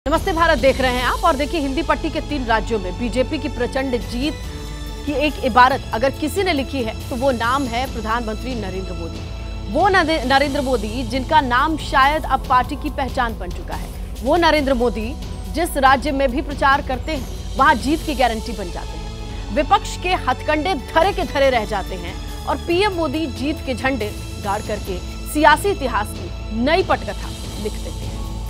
नमस्ते भारत देख रहे हैं आप और देखिए हिंदी पट्टी के 3 राज्यों में बीजेपी की प्रचंड जीत की एक इबारत अगर किसी ने लिखी है तो वो नाम है प्रधानमंत्री नरेंद्र मोदी। वो नरेंद्र मोदी जिनका नाम शायद अब पार्टी की पहचान बन चुका है। वो नरेंद्र मोदी जिस राज्य में भी प्रचार करते हैं वहां जीत की गारंटी बन जाते हैं। विपक्ष के हथकंडे धरे के धरे रह जाते हैं और पीएम मोदी जीत के झंडे गाड़ करके सियासी इतिहास की नई पटकथा लिख देते हैं।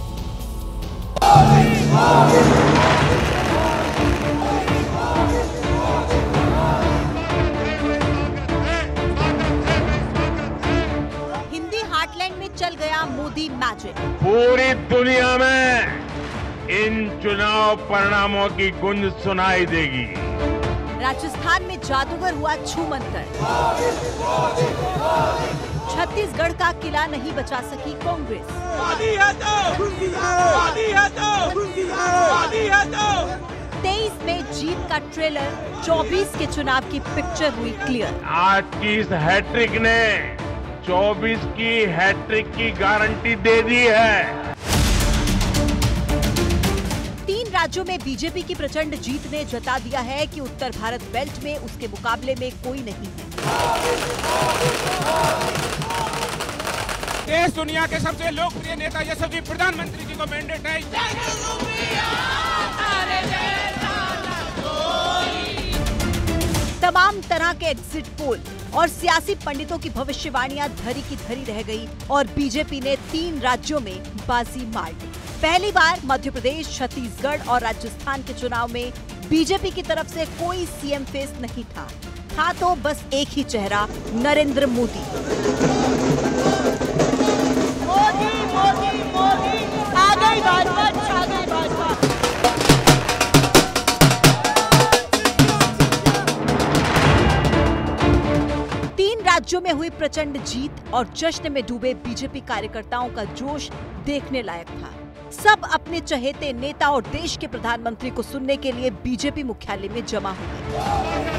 हिंदी हार्टलैंड में चल गया मोदी मैजिक। पूरी दुनिया में इन चुनाव परिणामों की गूंज सुनाई देगी। राजस्थान में जादूगर हुआ छूमंतर। छत्तीसगढ़ का किला नहीं बचा सकी कांग्रेस। 23 में जीत का ट्रेलर, 24 के चुनाव की पिक्चर हुई क्लियर। आज की इस हैट्रिक ने 24 की हैट्रिक की गारंटी दे दी है। 3 राज्यों में बीजेपी की प्रचंड जीत ने जता दिया है कि उत्तर भारत बेल्ट में उसके मुकाबले में कोई नहीं है। देश दुनिया के सबसे लोकप्रिय नेता यशस्वी प्रधानमंत्री जी को मैंडेट है। तमाम तरह के एग्जिट पोल और सियासी पंडितों की भविष्यवाणियां धरी की धरी रह गई और बीजेपी ने 3 राज्यों में बाजी मार दी। पहली बार मध्य प्रदेश, छत्तीसगढ़ और राजस्थान के चुनाव में बीजेपी की तरफ से कोई सीएम फेस नहीं था तो बस एक ही चेहरा, नरेंद्र मोदी। मोदी मोदी मोदी आ गई भाजपा, छा गई भाजपा। राज्यों में हुई प्रचंड जीत और जश्न में डूबे बीजेपी कार्यकर्ताओं का जोश देखने लायक था। सब अपने चहेते नेता और देश के प्रधानमंत्री को सुनने के लिए बीजेपी मुख्यालय में जमा हो गए।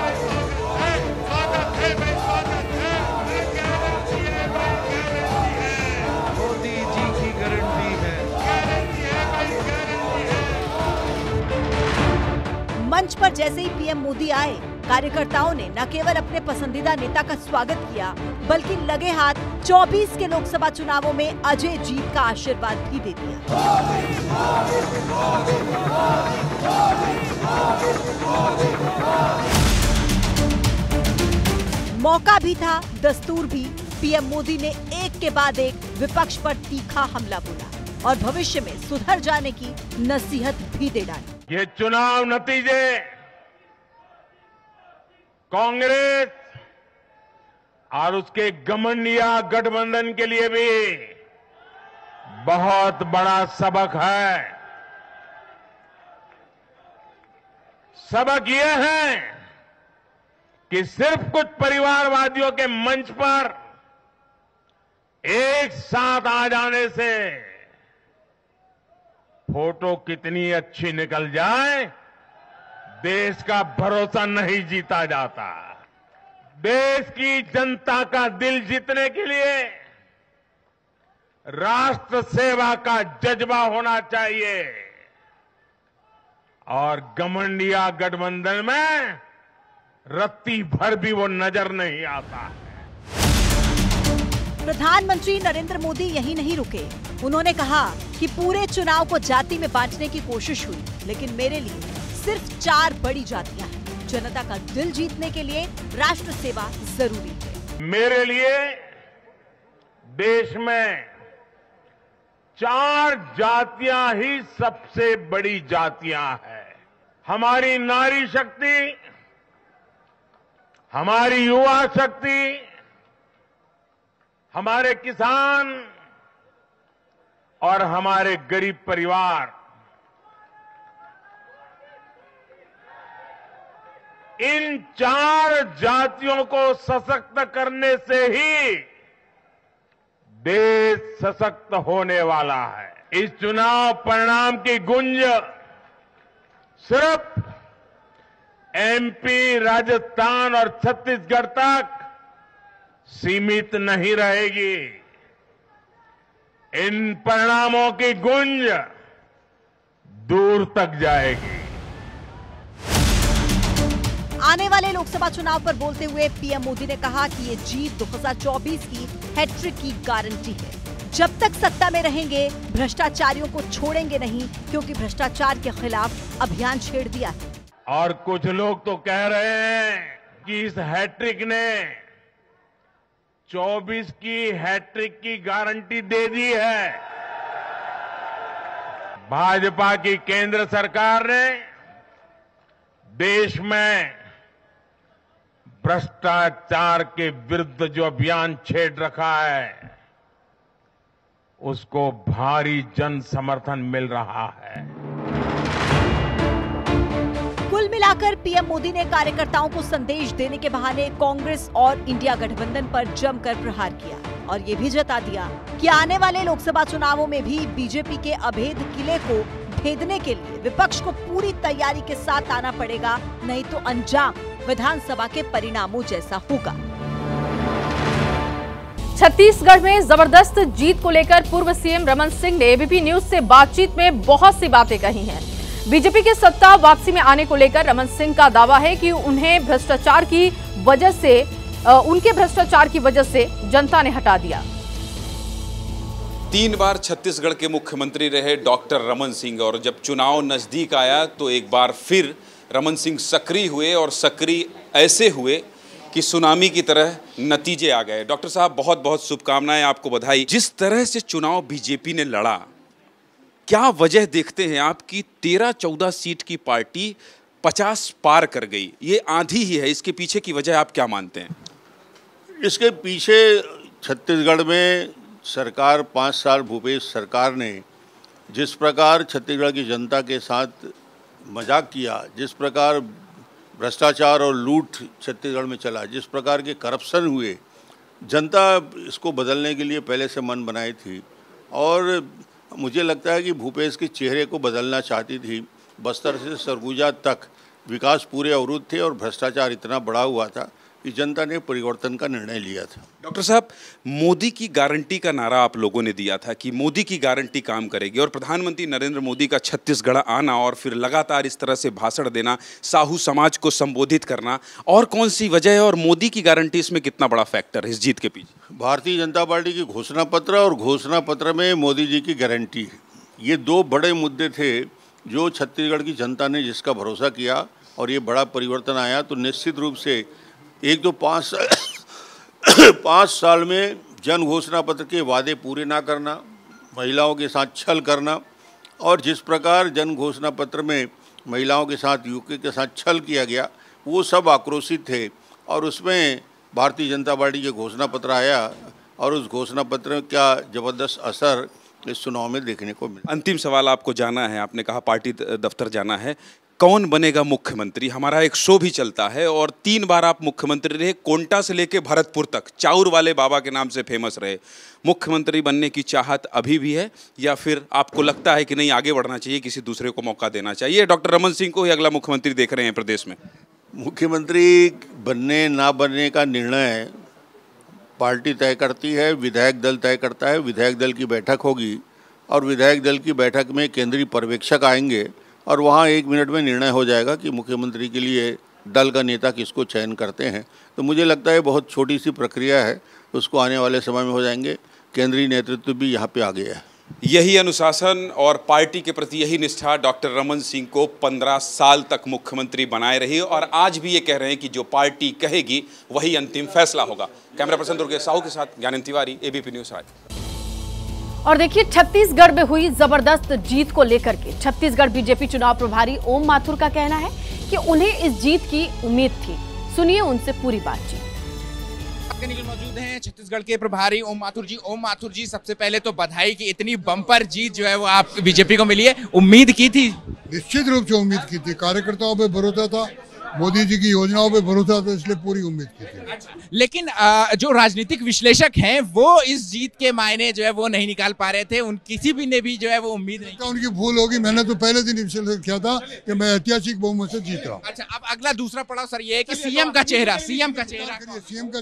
मोदी जी की गारंटी है। मंच पर जैसे ही पीएम मोदी आए, कार्यकर्ताओं ने न केवल अपने पसंदीदा नेता का स्वागत किया बल्कि लगे हाथ 24 के लोकसभा चुनावों में अजय जीत का आशीर्वाद भी दे दिया। मौका भी था, दस्तूर भी। पीएम मोदी ने एक के बाद एक विपक्ष पर तीखा हमला बोला और भविष्य में सुधर जाने की नसीहत भी दे डाली। ये चुनाव नतीजे कांग्रेस और उसके घमंडिया गठबंधन के लिए भी बहुत बड़ा सबक है। सबक ये है कि सिर्फ कुछ परिवारवादियों के मंच पर एक साथ आ जाने से फोटो कितनी अच्छी निकल जाए, देश का भरोसा नहीं जीता जाता। देश की जनता का दिल जीतने के लिए राष्ट्र सेवा का जज्बा होना चाहिए और घमंडिया गठबंधन में रत्ती भर भी वो नजर नहीं आता है। प्रधानमंत्री नरेंद्र मोदी यही नहीं रुके। उन्होंने कहा कि पूरे चुनाव को जाति में बांटने की कोशिश हुई, लेकिन मेरे लिए सिर्फ 4 बड़ी जातियां हैं। जनता का दिल जीतने के लिए राष्ट्र सेवा जरूरी है। मेरे लिए देश में 4 जातियां ही सबसे बड़ी जातियां हैं। हमारी नारी शक्ति, हमारी युवा शक्ति, हमारे किसान और हमारे गरीब परिवार। इन 4 जातियों को सशक्त करने से ही देश सशक्त होने वाला है। इस चुनाव परिणाम की गूंज सिर्फ एमपी, राजस्थान और छत्तीसगढ़ तक सीमित नहीं रहेगी। इन परिणामों की गूंज दूर तक जाएगी। आने वाले लोकसभा चुनाव पर बोलते हुए पीएम मोदी ने कहा कि ये जीत 2024 की हैट्रिक की गारंटी है। जब तक सत्ता में रहेंगे भ्रष्टाचारियों को छोड़ेंगे नहीं, क्योंकि भ्रष्टाचार के खिलाफ अभियान छेड़ दिया है। और कुछ लोग तो कह रहे हैं कि इस हैट्रिक ने 24 की हैट्रिक की गारंटी दे दी है। भाजपा की केंद्र सरकार ने देश में भ्रष्टाचार के विरुद्ध जो अभियान छेड़ रखा है, उसको भारी जन समर्थन मिल रहा है। कुल मिलाकर पीएम मोदी ने कार्यकर्ताओं को संदेश देने के बहाने कांग्रेस और इंडिया गठबंधन पर जमकर प्रहार किया और ये भी जता दिया कि आने वाले लोकसभा चुनावों में भी बीजेपी के अभेद किले को भेदने के लिए विपक्ष को पूरी तैयारी के साथ आना पड़ेगा, नहीं तो अंजाम विधानसभा के परिणामों जैसा होगा। छत्तीसगढ़ में जबरदस्त जीत को लेकर पूर्व सीएम रमन सिंह ने एबीपी न्यूज से बातचीत में बहुत सी बातें कही हैं। बीजेपी के सत्ता वापसी में आने को लेकर रमन सिंह का दावा है कि उनके भ्रष्टाचार की वजह से जनता ने हटा दिया। 3 बार छत्तीसगढ़ के मुख्यमंत्री रहे डॉक्टर रमन सिंह, और जब चुनाव नजदीक आया तो एक बार फिर रमन सिंह सक्रिय हुए, और सक्रिय ऐसे हुए कि सुनामी की तरह नतीजे आ गए। डॉक्टर साहब, बहुत बहुत शुभकामनाएं, आपको बधाई। जिस तरह से चुनाव बीजेपी ने लड़ा, क्या वजह देखते हैं आपकी 13-14 सीट की पार्टी 50 पार कर गई? ये आंधी ही है, इसके पीछे की वजह आप क्या मानते हैं? इसके पीछे छत्तीसगढ़ में सरकार 5 साल भूपेश सरकार ने जिस प्रकार छत्तीसगढ़ की जनता के साथ मजाक किया, जिस प्रकार भ्रष्टाचार और लूट छत्तीसगढ़ में चला, जिस प्रकार के करप्शन हुए, जनता इसको बदलने के लिए पहले से मन बनाई थी। और मुझे लगता है कि भूपेश के चेहरे को बदलना चाहती थी। बस्तर से सरगुजा तक विकास पूरे अवरुद्ध थे और भ्रष्टाचार इतना बढ़ा हुआ था कि जनता ने परिवर्तन का निर्णय लिया था। डॉक्टर साहब, मोदी की गारंटी का नारा आप लोगों ने दिया था कि मोदी की गारंटी काम करेगी, और प्रधानमंत्री नरेंद्र मोदी का छत्तीसगढ़ आना और फिर लगातार इस तरह से भाषण देना, साहू समाज को संबोधित करना, और कौन सी वजह है और मोदी की गारंटी इसमें कितना बड़ा फैक्टर है इस जीत के पीछे? भारतीय जनता पार्टी की घोषणा पत्र और घोषणा पत्र में मोदी जी की गारंटी है। ये 2 बड़े मुद्दे थे जो छत्तीसगढ़ की जनता ने जिसका भरोसा किया और ये बड़ा परिवर्तन आया। तो निश्चित रूप से 5 साल में जन घोषणा पत्र के वादे पूरे ना करना, महिलाओं के साथ छल करना, और जिस प्रकार जन घोषणा पत्र में महिलाओं के साथ, यूके के साथ छल किया गया, वो सब आक्रोशित थे। और उसमें भारतीय जनता पार्टी के घोषणा पत्र आया और उस घोषणा पत्र का ज़बरदस्त असर इस चुनाव में देखने को मिला। अंतिम सवाल आपको जाना है, आपने कहा पार्टी दफ्तर जाना है, कौन बनेगा मुख्यमंत्री? हमारा एक शो भी चलता है और 3 बार आप मुख्यमंत्री रहे, कोंटा से लेके भरतपुर तक, चाउर वाले बाबा के नाम से फेमस रहे। मुख्यमंत्री बनने की चाहत अभी भी है, या फिर आपको लगता है कि नहीं, आगे बढ़ना चाहिए, किसी दूसरे को मौका देना चाहिए? डॉक्टर रमन सिंह को ही अगला मुख्यमंत्री देख रहे हैं प्रदेश में? मुख्यमंत्री बनने ना बनने का निर्णय पार्टी तय करती है, विधायक दल तय करता है। विधायक दल की बैठक होगी और विधायक दल की बैठक में केंद्रीय पर्यवेक्षक आएंगे और वहाँ 1 मिनट में निर्णय हो जाएगा कि मुख्यमंत्री के लिए दल का नेता किसको चयन करते हैं। तो मुझे लगता है बहुत छोटी सी प्रक्रिया है, उसको आने वाले समय में हो जाएंगे। केंद्रीय नेतृत्व भी यहाँ पे आ गया है। यही अनुशासन और पार्टी के प्रति यही निष्ठा डॉक्टर रमन सिंह को 15 साल तक मुख्यमंत्री बनाए रही, और आज भी ये कह रहे हैं कि जो पार्टी कहेगी वही अंतिम फैसला होगा। कैमरा पर्सन दुर्गेश साहू के साथ ज्ञानेंद्र तिवारी, एबीपी न्यूज आज। और देखिए, छत्तीसगढ़ में हुई जबरदस्त जीत को लेकर के छत्तीसगढ़ बीजेपी चुनाव प्रभारी ओम माथुर का कहना है कि उन्हें इस जीत की उम्मीद थी। सुनिए उनसे पूरी बातचीत। मौजूद हैं छत्तीसगढ़ के प्रभारी ओम माथुर जी। ओम माथुर जी, सबसे पहले तो बधाई कि इतनी बम्पर जीत जो है वो आप बीजेपी को मिली है। उम्मीद की थी? निश्चित रूप से उम्मीद की थी, कार्यकर्ताओं पे भरोसा था, मोदी जी की योजनाओं पे भरोसा था, इसलिए पूरी उम्मीद की थी। लेकिन जो राजनीतिक विश्लेषक हैं वो इस जीत के मायने जो है वो नहीं निकाल पा रहे थे। किसी भी ने भी जो है वो उम्मीद नहीं। उनकी भूल होगी। मैंने तो पहले दिन विश्लेषण किया था कि मैं ऐतिहासिक बहुमत से जीत रहा हूँ। अच्छा, अब अगला दूसरा पड़ाव सर ये है कि सीएम का चेहरा का इंतजार करिए।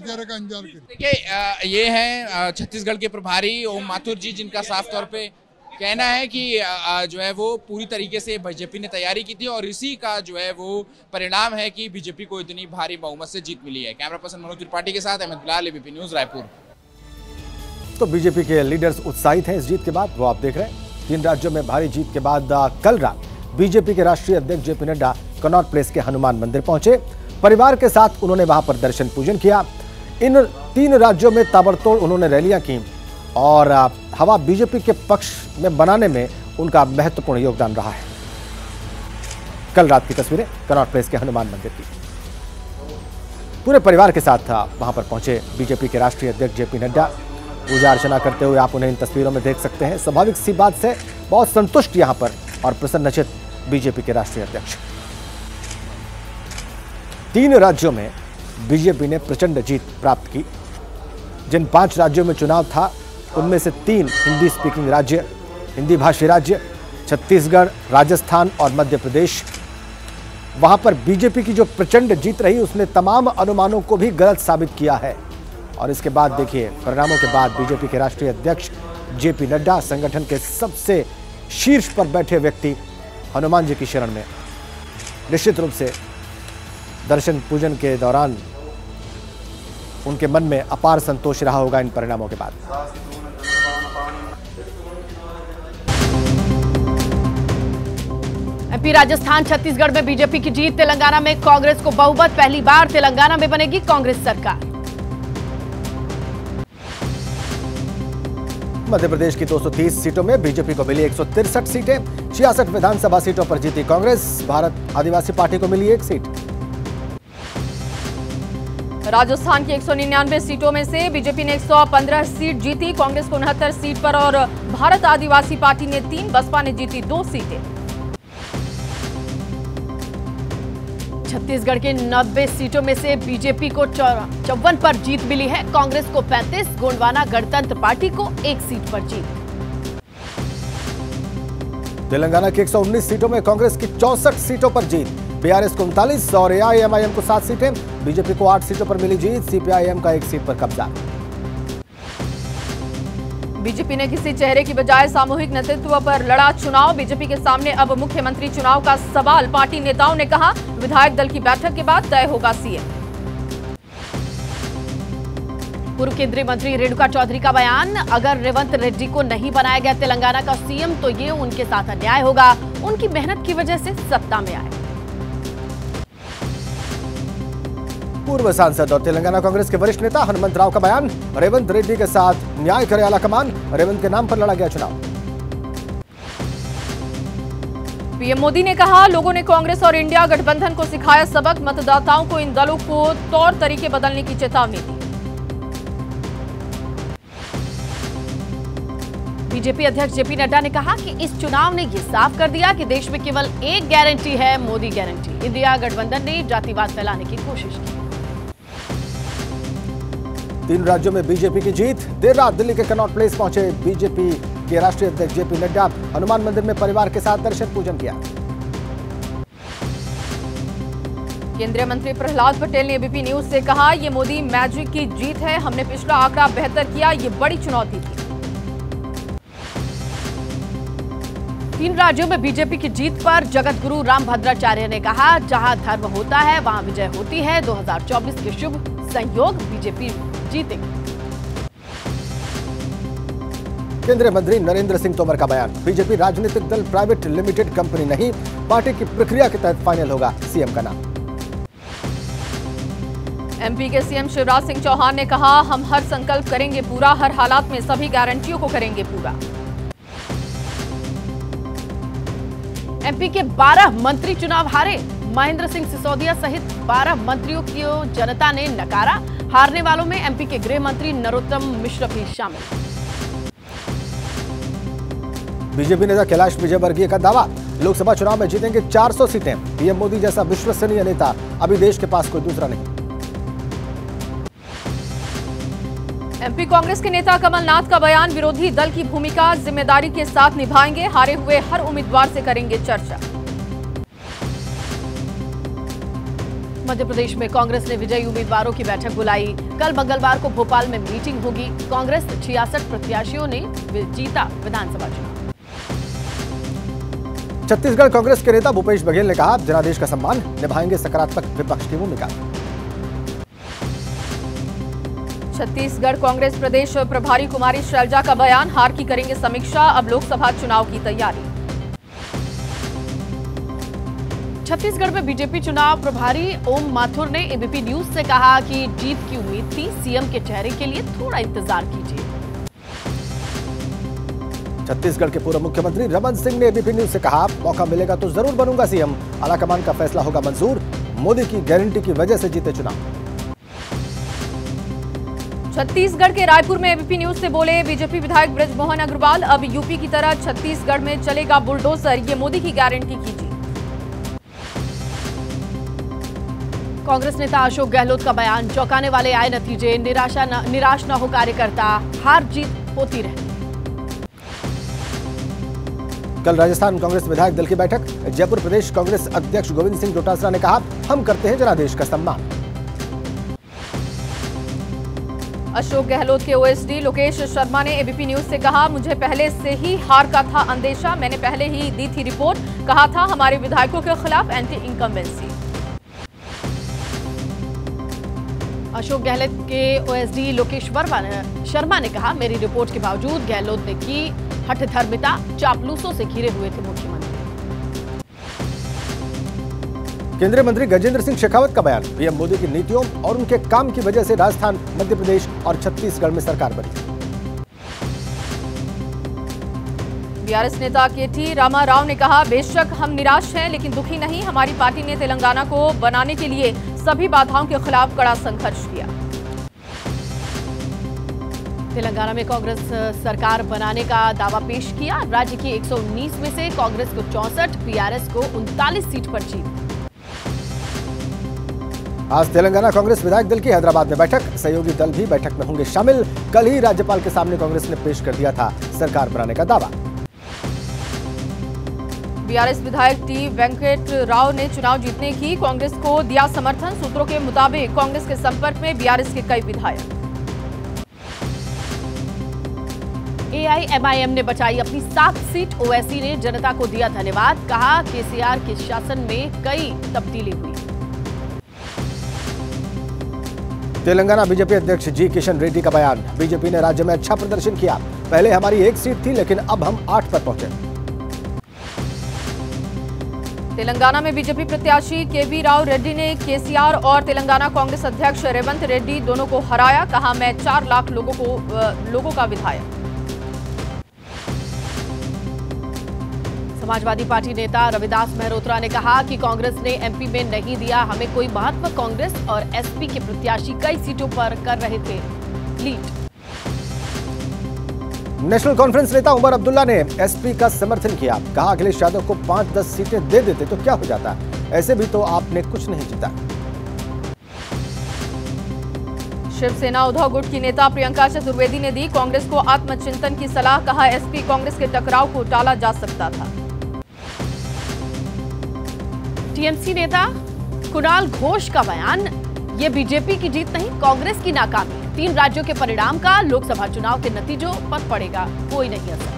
देखिए, ये है छत्तीसगढ़ के प्रभारी ओम माथुर जी, जिनका साफ तौर पे कहना है कि जो है वो पूरी तरीके से बीजेपी ने तैयारी की थी और इसी का जो है वो परिणाम है कि बीजेपी को इतनी भारी बहुमत से जीत मिली है। कैमरा पर्सन मनोज त्रिपाठी के साथ अहमद बिलाल, एबीपी न्यूज, रायपुर। तो बीजेपी के लीडर्स उत्साहित हैं इस जीत के बाद, वो आप देख रहे हैं। 3 राज्यों में भारी जीत के बाद कल रात बीजेपी के राष्ट्रीय अध्यक्ष जेपी नड्डा कनॉट प्लेस के हनुमान मंदिर पहुंचे। परिवार के साथ उन्होंने वहां पर दर्शन पूजन किया। इन 3 राज्यों में ताबड़तोड़ उन्होंने रैलियां की और हवा बीजेपी के पक्ष में बनाने में उनका महत्वपूर्ण योगदान रहा है। कल रात की तस्वीरें कनॉट प्लेस के हनुमान मंदिर की। पूरे परिवार के साथ वहां पर पहुंचे बीजेपी के राष्ट्रीय अध्यक्ष जेपी नड्डा। पूजा अर्चना करते हुए आप उन्हें इन तस्वीरों में देख सकते हैं। स्वाभाविक सी बात से बहुत संतुष्ट यहां पर और प्रसन्नचित बीजेपी के राष्ट्रीय अध्यक्ष। 3 राज्यों में बीजेपी ने प्रचंड जीत प्राप्त की। जिन 5 राज्यों में चुनाव था उनमें से 3 हिंदी स्पीकिंग राज्य, हिंदी भाषी राज्य, छत्तीसगढ़, राजस्थान और मध्य प्रदेश। वहां पर बीजेपी की जो प्रचंड जीत रही उसने तमाम अनुमानों को भी गलत साबित किया है। और इसके बाद देखिए, परिणामों के बाद बीजेपी के राष्ट्रीय अध्यक्ष जेपी नड्डा, संगठन के सबसे शीर्ष पर बैठे व्यक्ति, हनुमान जी की शरण में। निश्चित रूप से दर्शन पूजन के दौरान उनके मन में अपार संतोष रहा होगा इन परिणामों के बाद। एमपी, राजस्थान, छत्तीसगढ़ में बीजेपी की जीत। तेलंगाना में कांग्रेस को बहुमत। पहली बार तेलंगाना में बनेगी कांग्रेस सरकार। मध्य प्रदेश की 230 सीटों में बीजेपी को मिली 163 सीटें। 66 विधानसभा सीटों पर जीती कांग्रेस। भारत आदिवासी पार्टी को मिली 1 सीट। राजस्थान की 199 सीटों में से बीजेपी ने 115 सीट जीती, कांग्रेस को 69 सीट पर और भारत आदिवासी पार्टी ने 3, बसपा ने जीती 2 सीटें। छत्तीसगढ़ के 90 सीटों में से बीजेपी को 54 पर जीत मिली है। कांग्रेस को 35, गोंडवाना गणतंत्र पार्टी को 1 सीट पर जीत। तेलंगाना की 119 सीटों में कांग्रेस की 64 सीटों पर जीत। बीआरएस को 39 और एआईएमआईएम को 7 सीटें। बीजेपी को 8 सीटों पर मिली जीत। सीपीआईएम का 1 सीट पर कब्जा। बीजेपी ने किसी चेहरे की बजाय सामूहिक नेतृत्व पर लड़ा चुनाव। बीजेपी के सामने अब मुख्यमंत्री चुनाव का सवाल। पार्टी नेताओं ने कहा, विधायक दल की बैठक के बाद तय होगा सीएम। पूर्व केंद्रीय मंत्री रेणुका चौधरी का बयान, अगर रेवंत रेड्डी को नहीं बनाया गया तेलंगाना का सीएम तो ये उनके साथ अन्याय होगा। उनकी मेहनत की वजह से सत्ता में आए। पूर्व सांसद और तेलंगाना कांग्रेस के वरिष्ठ नेता हनुमंत राव का बयान, रेवंत रेड्डी के साथ न्याय करे आला कमान। रेवंत के नाम पर लड़ा गया चुनाव। पीएम मोदी ने कहा, लोगों ने कांग्रेस और इंडिया गठबंधन को सिखाया सबक। मतदाताओं को इन दलों को तौर तरीके बदलने की चेतावनी दी। बीजेपी अध्यक्ष जेपी नड्डा ने कहा कि इस चुनाव ने ये साफ कर दिया कि देश में केवल एक गारंटी है, मोदी गारंटी। इंडिया गठबंधन ने जातिवाद फैलाने की कोशिश की। 3 राज्यों में बीजेपी की जीत। देर रात दिल्ली के कनॉट प्लेस पहुंचे बीजेपी के राष्ट्रीय अध्यक्ष जेपी नड्डा। हनुमान मंदिर में परिवार के साथ दर्शन पूजन किया। केंद्रीय मंत्री प्रहलाद पटेल ने एबीपी न्यूज से कहा, ये मोदी मैजिक की जीत है। हमने पिछला आंकड़ा बेहतर किया, ये बड़ी चुनौती थी। 3 राज्यों में बीजेपी की जीत पर जगत गुरु रामभद्राचार्य ने कहा, जहां धर्म होता है वहां विजय होती है। 2024 के शुभ संयोग, बीजेपी जीतेगी। केंद्रीय मंत्री नरेंद्र सिंह तोमर का बयान, बीजेपी राजनीतिक दल प्राइवेट लिमिटेड कंपनी नहीं, पार्टी की प्रक्रिया के तहत फाइनल होगा सीएम का नाम। एमपी के सीएम शिवराज सिंह चौहान ने कहा, हम हर संकल्प करेंगे पूरा, हर हालात में सभी गारंटियों को करेंगे पूरा। एमपी के 12 मंत्री चुनाव हारे। महेंद्र सिंह सिसोदिया सहित 12 मंत्रियों को जनता ने नकारा। हारने वालों में एमपी के गृह मंत्री नरोत्तम मिश्र भी शामिल। बीजेपी नेता कैलाश विजयवर्गीय का दावा, लोकसभा चुनाव में जीतेंगे 400 सीटें। पीएम मोदी जैसा विश्वसनीय नेता अभी देश के पास कोई दूसरा नहीं। एमपी कांग्रेस के नेता कमलनाथ का बयान, विरोधी दल की भूमिका जिम्मेदारी के साथ निभाएंगे, हारे हुए हर उम्मीदवार से करेंगे चर्चा। मध्य प्रदेश में कांग्रेस ने विजयी उम्मीदवारों की बैठक बुलाई। कल मंगलवार को भोपाल में मीटिंग होगी। कांग्रेस 66 प्रत्याशियों ने जीता विधानसभा चुनाव। छत्तीसगढ़ कांग्रेस के नेता भूपेश बघेल ने कहा, जनादेश का सम्मान, निभाएंगे सकारात्मक विपक्ष की भूमिका। छत्तीसगढ़ कांग्रेस प्रदेश प्रभारी कुमारी शैलजा का बयान, हार की करेंगे समीक्षा, अब लोकसभा चुनाव की तैयारी। छत्तीसगढ़ में बीजेपी चुनाव प्रभारी ओम माथुर ने एबीपी न्यूज से कहा कि जीत की उम्मीद थी, सीएम के चेहरे के लिए थोड़ा इंतजार कीजिए। छत्तीसगढ़ के पूर्व मुख्यमंत्री रमन सिंह ने एबीपी न्यूज से कहा, मौका मिलेगा तो जरूर बनूंगा सीएम, आलाकमान का फैसला होगा मंजूर, मोदी की गारंटी की वजह से जीते चुनाव। छत्तीसगढ़ के रायपुर में एबीपी न्यूज से बोले बीजेपी विधायक ब्रजमोहन अग्रवाल, अब यूपी की तरह छत्तीसगढ़ में चलेगा बुलडोजर, ये मोदी की गारंटी कीजिए। कांग्रेस नेता अशोक गहलोत का बयान, चौंकाने वाले आए नतीजे, निराश न हो कार्यकर्ता, हार जीत होती रहे। कल राजस्थान कांग्रेस विधायक दल की बैठक, जयपुर प्रदेश कांग्रेस अध्यक्ष गोविंद सिंह डोटासरा ने कहा, हम करते हैं जनादेश का सम्मान। अशोक गहलोत के ओएसडी लोकेश शर्मा ने एबीपी न्यूज से कहा, मुझे पहले से ही हार का था अंदेशा, मैंने पहले ही दी थी रिपोर्ट, कहा था हमारे विधायकों के खिलाफ एंटी इनकम्बेंसी। अशोक गहलोत के ओएसडी लोकेश शर्मा ने कहा, मेरी रिपोर्ट के बावजूद गहलोत ने की हठधर्मिता, चापलूसों से घिरे हुए थे मुख्यमंत्री। केंद्रीय मंत्री गजेंद्र सिंह शेखावत का बयान, पीएम मोदी की नीतियों और उनके काम की वजह से राजस्थान, मध्य प्रदेश और छत्तीसगढ़ में सरकार बनी। बीआरएस नेता केटी रामाराव ने कहा, बेशक हम निराश हैं लेकिन दुखी नहीं, हमारी पार्टी ने तेलंगाना को बनाने के लिए सभी बाधाओं के खिलाफ कड़ा संघर्ष किया। तेलंगाना में कांग्रेस सरकार बनाने का दावा पेश किया, राज्य की 119 में से कांग्रेस को 64, बीआरएस को 39 सीट पर जीत। आज तेलंगाना कांग्रेस विधायक दल की हैदराबाद में बैठक, सहयोगी दल भी बैठक में होंगे शामिल। कल ही राज्यपाल के सामने कांग्रेस ने पेश कर दिया था सरकार बनाने का दावा। बीआरएस विधायक टी वेंकट राव ने चुनाव जीतने की कांग्रेस को दिया समर्थन, सूत्रों के मुताबिक कांग्रेस के संपर्क में बीआरएस के कई विधायक। एआईएमआईएम ने बचाई अपनी 7 सीट, ओवैसी ने जनता को दिया धन्यवाद, कहा केसीआर के शासन में कई तब्दीली हुई। तेलंगाना बीजेपी अध्यक्ष जी किशन रेड्डी का बयान, बीजेपी ने राज्य में अच्छा प्रदर्शन किया, पहले हमारी 1 सीट थी लेकिन अब हम 8 पर पहुंचे। तेलंगाना में बीजेपी प्रत्याशी केवी राव रेड्डी ने केसीआर और तेलंगाना कांग्रेस अध्यक्ष रेवंत रेड्डी दोनों को हराया, कहा मैं 4 लाख लोगों का विधायक। समाजवादी पार्टी नेता रविदास मेहरोत्रा ने कहा कि कांग्रेस ने एमपी में नहीं दिया हमें कोई महत्व, कांग्रेस और एसपी के प्रत्याशी कई सीटों पर कर रहे थे लीड। नेशनल कॉन्फ्रेंस नेता उमर अब्दुल्ला ने एसपी का समर्थन किया, कहा अखिलेश यादव को 5-10 सीटें दे देते तो क्या हो जाता, ऐसे भी तो आपने कुछ नहीं जीता। शिवसेना उद्धव गुट की नेता प्रियंका चतुर्वेदी ने दी कांग्रेस को आत्मचिंतन की सलाह, कहा एसपी कांग्रेस के टकराव को टाला जा सकता था। टीएमसी नेता कुणाल घोष का बयान, ये बीजेपी की जीत नहीं कांग्रेस की नाकामी, 3 राज्यों के परिणाम का लोकसभा चुनाव के नतीजों पर पड़ेगा कोई नहीं असर।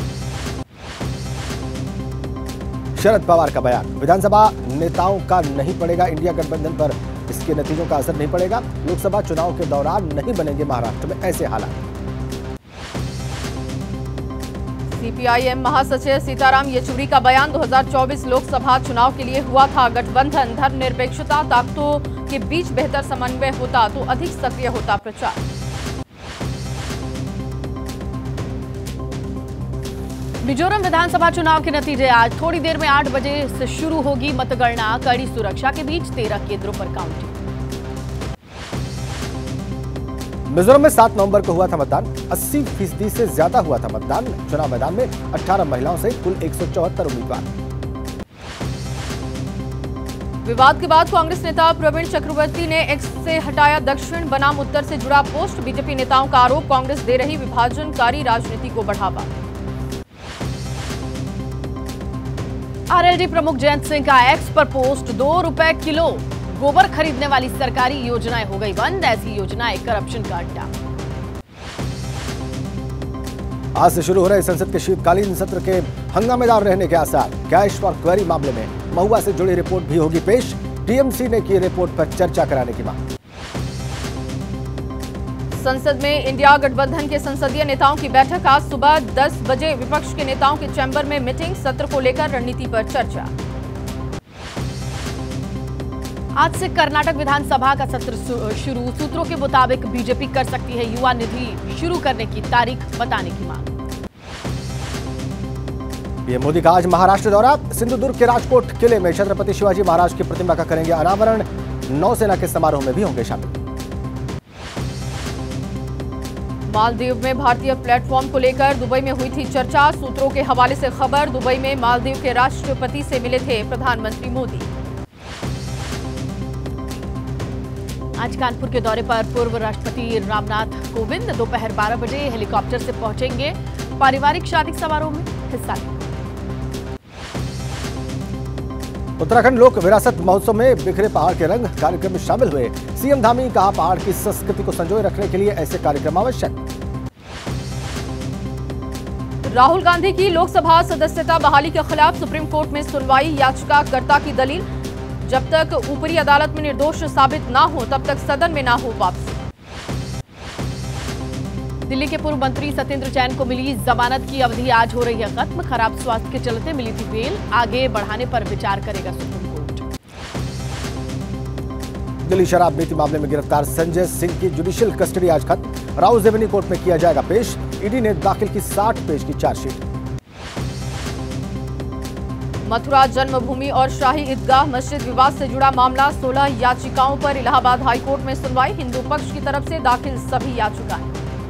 शरद पवार का बयान, विधानसभा नेताओं का नहीं पड़ेगा इंडिया गठबंधन पर, इसके नतीजों का असर नहीं पड़ेगा, लोकसभा चुनाव के दौरान नहीं बनेंगे महाराष्ट्र में ऐसे हालात। सीपीआईएम महासचिव सीताराम येचुरी का बयान, 2024 लोकसभा चुनाव के लिए हुआ था गठबंधन, धर्मनिरपेक्षता ताकतों के बीच बेहतर समन्वय होता तो अधिक सक्रिय होता प्रचार। मिजोरम विधानसभा चुनाव के नतीजे आज थोड़ी देर में 8 बजे से शुरू होगी मतगणना, कड़ी सुरक्षा के बीच 13 केंद्रों पर काउंटिंग। मिजोरम में 7 नवंबर को हुआ था मतदान, 80% से ज्यादा हुआ था मतदान। चुनाव मैदान में 18 महिलाओं से कुल 174 उम्मीदवार। विवाद के बाद कांग्रेस नेता प्रवीण चक्रवर्ती ने एक्स से हटाया दक्षिण बनाम उत्तर से जुड़ा पोस्ट, बीजेपी नेताओं का आरोप, कांग्रेस दे रही विभाजनकारी राजनीति को बढ़ावा। आरएलडी प्रमुख जयंत सिंह का एक्स पर पोस्ट, 2 रुपए किलो गोबर खरीदने वाली सरकारी योजनाएं हो गई बंद, ऐसी योजनाएं करप्शन का अड्डा। आज से शुरू हो रहे संसद के शीतकालीन सत्र के हंगामेदार रहने के आसार। कैश फॉर क्वेरी मामले में महुआ से जुड़ी रिपोर्ट भी होगी पेश। टीएमसी ने की रिपोर्ट पर चर्चा कराने की मांग। संसद में इंडिया गठबंधन के संसदीय नेताओं की बैठक। आज सुबह 10 बजे विपक्ष के नेताओं के चैम्बर में मीटिंग। सत्र को लेकर रणनीति पर चर्चा। आज से कर्नाटक विधानसभा का सत्र शुरू। सूत्रों के मुताबिक बीजेपी कर सकती है युवा निधि शुरू करने की तारीख बताने की मांग। पीएम मोदी का आज महाराष्ट्र दौरा। सिंधुदुर्ग के राजकोट किले में छत्रपति शिवाजी महाराज की प्रतिमा का करेंगे अनावरण। नौसेना के समारोह में भी होंगे शामिल। मालदीव में भारतीय प्लेटफॉर्म को लेकर दुबई में हुई थी चर्चा। सूत्रों के हवाले से खबर। दुबई में मालदीव के राष्ट्रपति से मिले थे प्रधानमंत्री मोदी। आज कानपुर के दौरे पर पूर्व राष्ट्रपति रामनाथ कोविंद दोपहर 12 बजे हेलीकॉप्टर से पहुंचेंगे। पारिवारिक शादी समारोह में हिस्सा लेंगे। उत्तराखंड लोक विरासत महोत्सव में बिखरे पहाड़ के रंग कार्यक्रम में शामिल हुए सीएम धामी। कहा पहाड़ की संस्कृति को संजोए रखने के लिए ऐसे कार्यक्रम आवश्यक। राहुल गांधी की लोकसभा सदस्यता बहाली के खिलाफ सुप्रीम कोर्ट में सुनवाई। याचिकाकर्ता की दलील, जब तक ऊपरी अदालत में निर्दोष साबित ना हो तब तक सदन में ना हो वापसी। दिल्ली के पूर्व मंत्री सत्येंद्र जैन को मिली जमानत की अवधि आज हो रही है खत्म। खराब स्वास्थ्य के चलते मिली थी बेल। आगे बढ़ाने पर विचार करेगा सुप्रीम कोर्ट। दिल्ली शराब नीति मामले में गिरफ्तार संजय सिंह की जुडिशियल कस्टडी आज खत्म। राउज एवेन्यू कोर्ट में किया जाएगा पेश। ईडी ने दाखिल की 60 पेज की चार्जशीट। मथुरा जन्मभूमि और शाही ईदगाह मस्जिद विवाद से जुड़ा मामला। 16 याचिकाओं पर इलाहाबाद हाईकोर्ट में सुनवाई। हिंदू पक्ष की तरफ से दाखिल सभी याचिकाएं।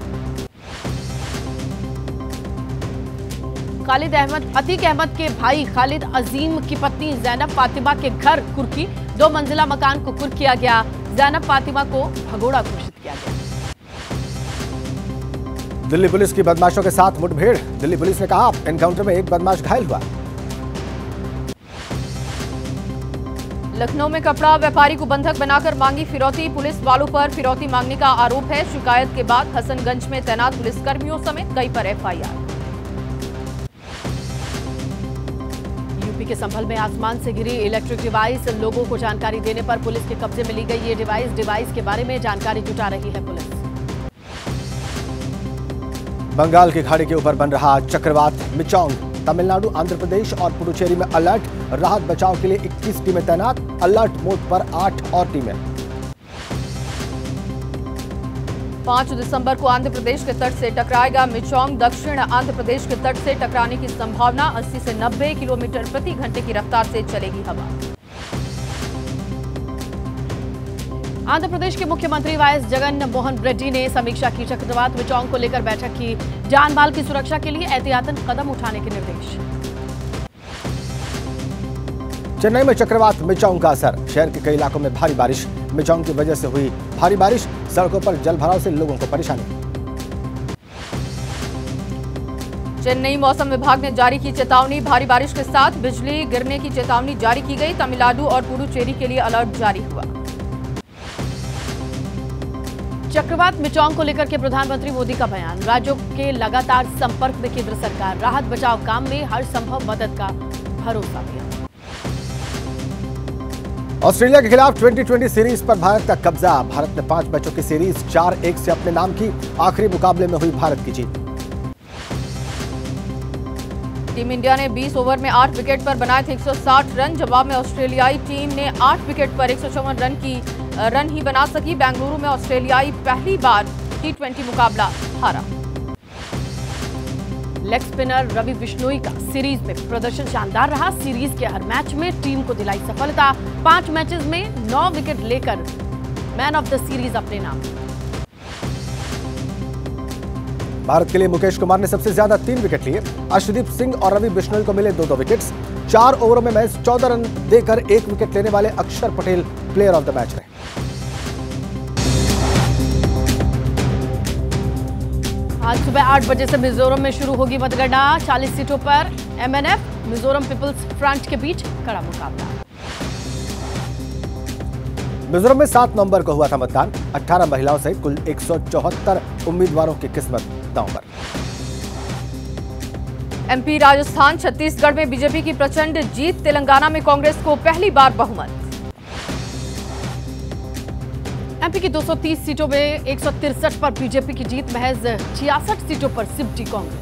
खालिद अहमद अतीक अहमद के भाई खालिद अजीम की पत्नी जैनब फातिमा के घर कुर्की। 2 मंजिला मकान को कुर्क किया गया। जैनब फातिमा को भगोड़ा घोषित किया गया। दिल्ली पुलिस की बदमाशों के साथ मुठभेड़। दिल्ली पुलिस ने कहा एनकाउंटर में एक बदमाश घायल हुआ। लखनऊ में कपड़ा व्यापारी को बंधक बनाकर मांगी फिरौती। पुलिस वालों पर फिरौती मांगने का आरोप है। शिकायत के बाद हसनगंज में तैनात पुलिसकर्मियों समेत कई पर एफआईआर। यूपी के संभल में आसमान से गिरी इलेक्ट्रिक डिवाइस। लोगों को जानकारी देने पर पुलिस के कब्जे में ली गई ये डिवाइस के बारे में जानकारी जुटा रही है पुलिस। बंगाल की खाड़ी के ऊपर बन रहा चक्रवात मिचोंग। तमिलनाडु, आंध्र प्रदेश और पुडुचेरी में अलर्ट। राहत बचाव के लिए 21 टीमें तैनात। अलर्ट मोड पर 8 और टीमें। 5 दिसंबर को आंध्र प्रदेश के तट से टकराएगा मिचोंग। दक्षिण आंध्र प्रदेश के तट से टकराने की संभावना। 80 से 90 किलोमीटर प्रति घंटे की रफ्तार से चलेगी हवा। आंध्र प्रदेश के मुख्यमंत्री वाईएस जगन मोहन रेड्डी ने समीक्षा की। चक्रवात मिचोंग को लेकर बैठक की। जान माल की सुरक्षा के लिए एहतियातन कदम उठाने के निर्देश। चेन्नई में चक्रवात मिचोंग का असर। शहर के कई इलाकों में भारी बारिश। मिचोंग की वजह से हुई भारी बारिश। सड़कों पर जलभराव से लोगों को परेशानी। चेन्नई मौसम विभाग ने जारी की चेतावनी। भारी बारिश के साथ बिजली गिरने की चेतावनी जारी की गई। तमिलनाडु और पुडुचेरी के लिए अलर्ट जारी हुआ। चक्रवात मिचोंग को लेकर के प्रधानमंत्री मोदी का बयान। राज्यों के लगातार संपर्क में केंद्र सरकार। राहत बचाव काम में हर संभव मदद का भरोसा दिया। ऑस्ट्रेलिया के खिलाफ 2020 सीरीज पर भारत का कब्जा। भारत ने 5 मैचों की सीरीज 4-1 से अपने नाम की। आखिरी मुकाबले में हुई भारत की जीत। टीम इंडिया ने 20 ओवर में 8 विकेट पर बनाए थे 160 रन। जवाब में ऑस्ट्रेलियाई टीम ने 8 विकेट पर 154 रन ही बना सकी। बेंगलुरु में ऑस्ट्रेलियाई पहली बार T20 मुकाबला हारा। लेग स्पिनर रवि बिश्नोई का सीरीज में प्रदर्शन शानदार रहा। सीरीज के हर मैच में टीम को दिलाई सफलता। 5 मैचेस में 9 विकेट लेकर मैन ऑफ द सीरीज अपने नाम। भारत के लिए मुकेश कुमार ने सबसे ज्यादा 3 विकेट लिए। अर्शदीप सिंह और रवि बिश्नोई को मिले 2-2 विकेट्स। 4 ओवरों में मैच 14 रन देकर 1 विकेट लेने वाले Akshar Patel player of the match रहे। आज सुबह 8 बजे से मिजोरम में शुरू होगी मतगणना। 40 सीटों पर MNF मिजोरम पीपल्स फ्रंट के बीच कड़ा मुकाबला। मिजोरम में 7 नवंबर को हुआ था मतदान। 18 महिलाओं सहित कुल 174 उम्मीदवारों की किस्मत दांव पर। एमपी, राजस्थान, छत्तीसगढ़ में बीजेपी की प्रचंड जीत। तेलंगाना में कांग्रेस को पहली बार बहुमत। एमपी की 230 सीटों में 163 पर बीजेपी की जीत। महज 66 सीटों पर सिमटी कांग्रेस।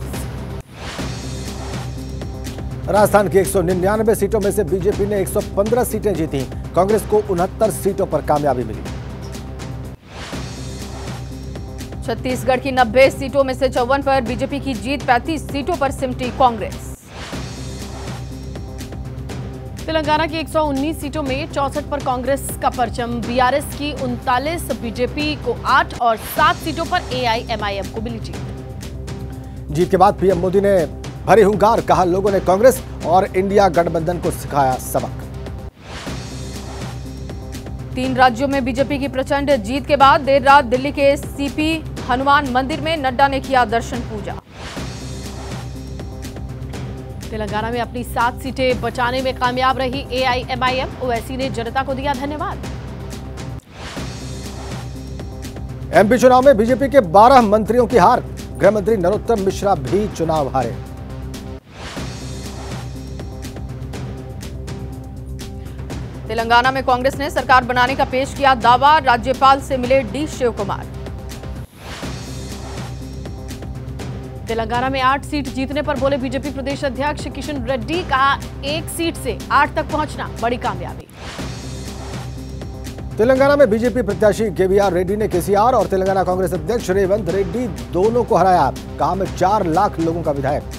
राजस्थान की 199 सीटों में से बीजेपी ने 115 सीटें जीती। कांग्रेस को 69 सीटों पर कामयाबी मिली। छत्तीसगढ़ की 90 सीटों में से 54 पर बीजेपी की जीत। 35 सीटों पर सिमटी कांग्रेस। तेलंगाना की 119 सीटों में 64 पर कांग्रेस का परचम। बीआरएस की 39, बीजेपी को 8 और 7 सीटों पर एआईएमआईएम को मिली जीत। जीत के बाद पीएम मोदी ने भरी हुंकार, कहा लोगों ने कांग्रेस और इंडिया गठबंधन को सिखाया सबक। 3 राज्यों में बीजेपी की प्रचंड जीत के बाद देर रात दिल्ली के सीपी हनुमान मंदिर में नड्डा ने किया दर्शन पूजा। तेलंगाना में अपनी 7 सीटें बचाने में कामयाब रही एआईएमआईएम। ओवैसी ने जनता को दिया धन्यवाद। एमपी चुनाव में बीजेपी के 12 मंत्रियों की हार। गृह मंत्री नरोत्तम मिश्रा भी चुनाव हारे। तेलंगाना में कांग्रेस ने सरकार बनाने का पेश किया दावा। राज्यपाल से मिले डी शिव कुमार। तेलंगाना में 8 सीट जीतने पर बोले बीजेपी प्रदेश अध्यक्ष किशन रेड्डी। कहा 1 सीट से 8 तक पहुंचना बड़ी कामयाबी। तेलंगाना में बीजेपी प्रत्याशी केवीआर रेड्डी ने केसीआर और तेलंगाना कांग्रेस अध्यक्ष रेवंत रेड्डी दोनों को हराया। कहा मैं 4 लाख लोगों का विधायक।